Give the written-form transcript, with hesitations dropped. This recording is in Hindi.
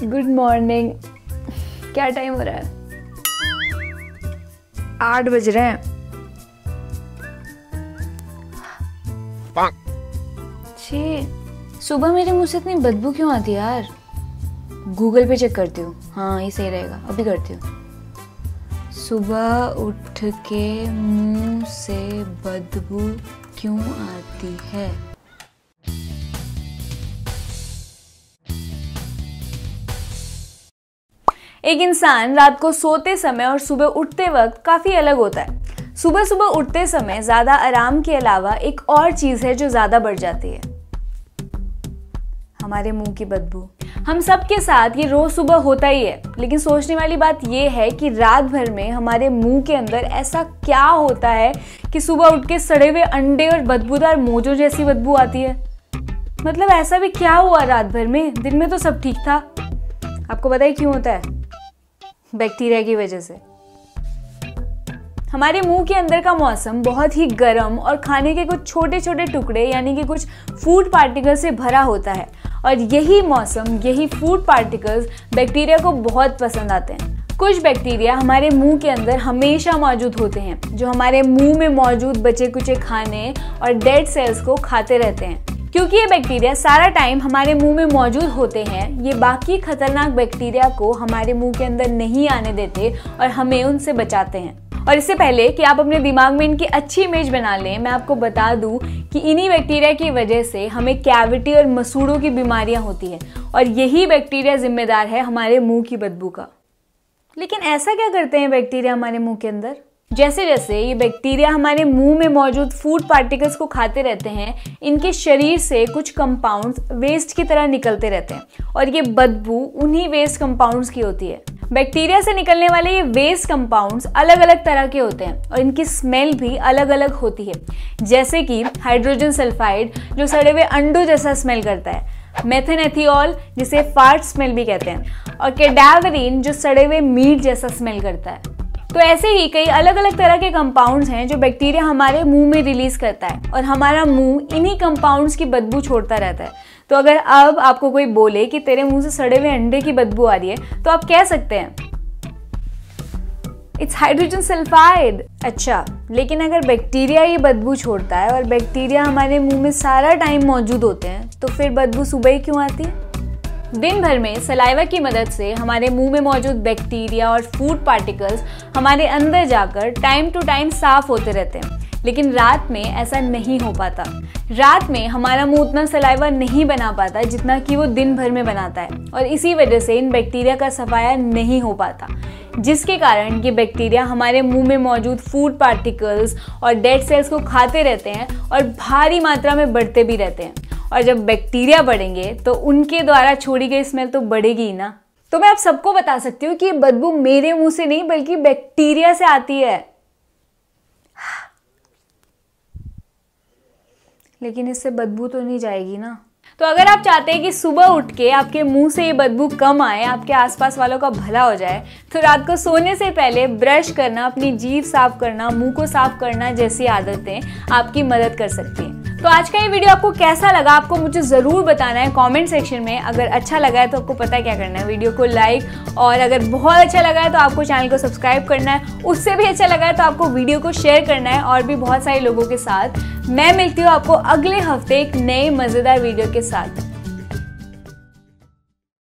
Good morning. क्या टाइम हो रहा है? 8 बज रहे हैं। छी, सुबह मेरे मुंह से इतनी बदबू क्यों आती है यार? गूगल पे चेक करती हूँ। हाँ, ये सही रहेगा, अभी करती हूँ। सुबह उठ के मुंह से बदबू क्यों आती है? एक इंसान रात को सोते समय और सुबह उठते वक्त काफी अलग होता है। सुबह सुबह उठते समय ज्यादा आराम के अलावा एक और चीज है जो ज्यादा बढ़ जाती है, हमारे मुंह की बदबू। हम सबके साथ ये रोज सुबह होता ही है, लेकिन सोचने वाली बात ये है कि रात भर में हमारे मुंह के अंदर ऐसा क्या होता है कि सुबह उठ के सड़े हुए अंडे और बदबूदार मोजों जैसी बदबू आती है। मतलब ऐसा भी क्या हुआ रात भर में? दिन में तो सब ठीक था। आपको पता है क्यों होता है? बैक्टीरिया की वजह से। हमारे मुंह के अंदर का मौसम बहुत ही गर्म और खाने के कुछ छोटे छोटे टुकड़े यानी कि कुछ फूड पार्टिकल्स से भरा होता है, और यही मौसम, यही फूड पार्टिकल्स बैक्टीरिया को बहुत पसंद आते हैं। कुछ बैक्टीरिया हमारे मुंह के अंदर हमेशा मौजूद होते हैं, जो हमारे मुंह में मौजूद बचे कुचे खाने और डेड सेल्स को खाते रहते हैं। क्योंकि ये बैक्टीरिया सारा टाइम हमारे मुंह में मौजूद होते हैं, ये बाकी खतरनाक बैक्टीरिया को हमारे मुंह के अंदर नहीं आने देते और हमें उनसे बचाते हैं। और इससे पहले कि आप अपने दिमाग में इनकी अच्छी इमेज बना लें, मैं आपको बता दूं कि इन्हीं बैक्टीरिया की वजह से हमें कैविटी और मसूड़ों की बीमारियां होती हैं, और यही बैक्टीरिया जिम्मेदार है हमारे मुंह की बदबू का। लेकिन ऐसा क्या करते हैं बैक्टीरिया हमारे मुंह के अंदर? जैसे जैसे ये बैक्टीरिया हमारे मुंह में मौजूद फूड पार्टिकल्स को खाते रहते हैं, इनके शरीर से कुछ कंपाउंड्स वेस्ट की तरह निकलते रहते हैं, और ये बदबू उन्हीं वेस्ट कंपाउंड्स की होती है। बैक्टीरिया से निकलने वाले ये वेस्ट कंपाउंड्स अलग अलग तरह के होते हैं, और इनकी स्मेल भी अलग अलग होती है। जैसे कि हाइड्रोजन सल्फाइड, जो सड़े हुए अंडों जैसा स्मेल करता है, मेथेनेथियोल, जिसे फार्ट स्मेल भी कहते हैं, और कैडावरिन, जो सड़े हुए मीट जैसा स्मेल करता है। तो ऐसे ही कई अलग अलग तरह के कंपाउंड्स हैं जो बैक्टीरिया हमारे मुंह में रिलीज करता है, और हमारा मुंह इन्हीं कंपाउंड्स की बदबू छोड़ता रहता है। तो अगर अब आपको कोई बोले कि तेरे मुंह से सड़े हुए अंडे की बदबू आ रही है, तो आप कह सकते हैं इट्स हाइड्रोजन सल्फाइड। अच्छा, लेकिन अगर बैक्टीरिया ये बदबू छोड़ता है और बैक्टीरिया हमारे मुंह में सारा टाइम मौजूद होते हैं, तो फिर बदबू सुबह ही क्यों आती है? दिन भर में सलाइवा की मदद से हमारे मुंह में मौजूद बैक्टीरिया और फूड पार्टिकल्स हमारे अंदर जाकर टाइम टू टाइम साफ होते रहते हैं, लेकिन रात में ऐसा नहीं हो पाता। रात में हमारा मुंह उतना सलाइवा नहीं बना पाता जितना कि वो दिन भर में बनाता है, और इसी वजह से इन बैक्टीरिया का सफाया नहीं हो पाता, जिसके कारण ये बैक्टीरिया हमारे मुंह में मौजूद फूड पार्टिकल्स और डेड सेल्स को खाते रहते हैं और भारी मात्रा में बढ़ते भी रहते हैं। और जब बैक्टीरिया बढ़ेंगे तो उनके द्वारा छोड़ी गई स्मेल तो बढ़ेगी ही ना। तो मैं आप सबको बता सकती हूँ कि ये बदबू मेरे मुंह से नहीं बल्कि बैक्टीरिया से आती है। लेकिन इससे बदबू तो नहीं जाएगी ना। तो अगर आप चाहते हैं कि सुबह उठ के आपके मुंह से ये बदबू कम आए, आपके आसपास वालों का भला हो जाए, तो रात को सोने से पहले ब्रश करना, अपनी जीभ साफ करना, मुंह को साफ करना जैसी आदतें आपकी मदद कर सकती हैं। तो आज का ये वीडियो आपको कैसा लगा, आपको मुझे ज़रूर बताना है कमेंट सेक्शन में। अगर अच्छा लगा है तो आपको पता है क्या करना है, वीडियो को लाइक, और अगर बहुत अच्छा लगा है तो आपको चैनल को सब्सक्राइब करना है। उससे भी अच्छा लगा है तो आपको वीडियो को शेयर करना है और भी बहुत सारे लोगों के साथ। मैं मिलती हूँ आपको अगले हफ्ते एक नए मज़ेदार वीडियो के साथ।